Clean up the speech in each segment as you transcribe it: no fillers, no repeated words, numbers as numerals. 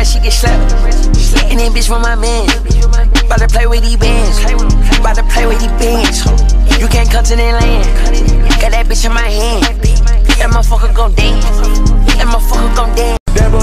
rest, she get slapped. And then bitch from my man. About to play with these bands. About to play with these bands. You can't come to that land. Got that bitch in my hand. That motherfucker gon' dance. That motherfucker gon' dance.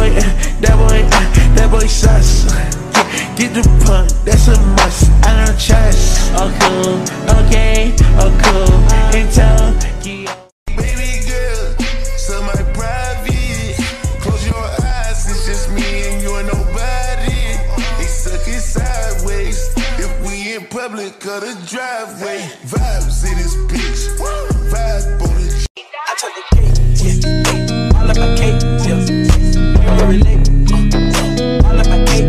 That boy sus. Get the pump, that's a must. I don't trust. Oh cool, okay, oh cool. Intel, baby girl, so my private. Close your eyes, it's just me and you and nobody. They suck it sideways. If we in public, cut a driveway. Vibes in this bitch. Vibe on it. I took the cake, yeah. All of my cake, yeah. You relate. All of my cake.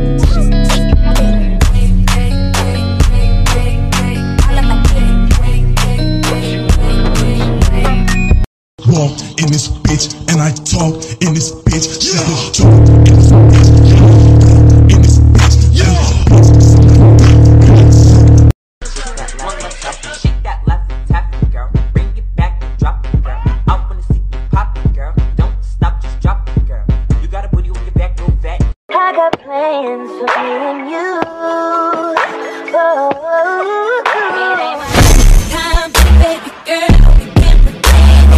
Walk in this bitch and I talk in this bitch. Yeah. Talk in this bitch. In this bitch. Yeah. Shake that left and tap it, girl. Bring it back and drop it, girl. I wanna see you pop it, girl. Don't stop, just drop it, girl. You got a booty on your back, real fat. I got plans for me and you. Oh, it ain't my time, baby girl. We can't pretend.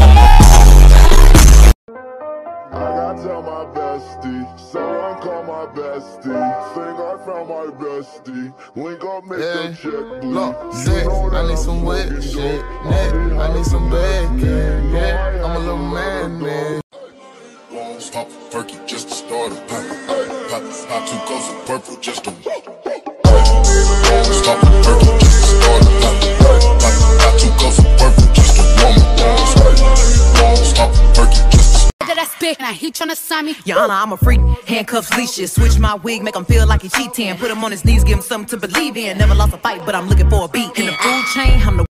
I gotta tell my bestie, someone call my bestie. Think I found my bestie. Link up, make the check, please. Look, sex, I need some wet shit. Neck, I need some bacon. Yeah, I'm a little man. Pop a perky just to start a pop 2 cups of purple just to pop a perky just to start a pop 2 cups of purple just to warm up. Pop a perky just to that I spit and he tryna sign me. Your Honor, I'm a freak. Handcuffs, leashes. Switch my wig, make him feel like he cheating. Put him on his knees, give him something to believe in. Never lost a fight, but I'm looking for a beat. In the food chain, I'm the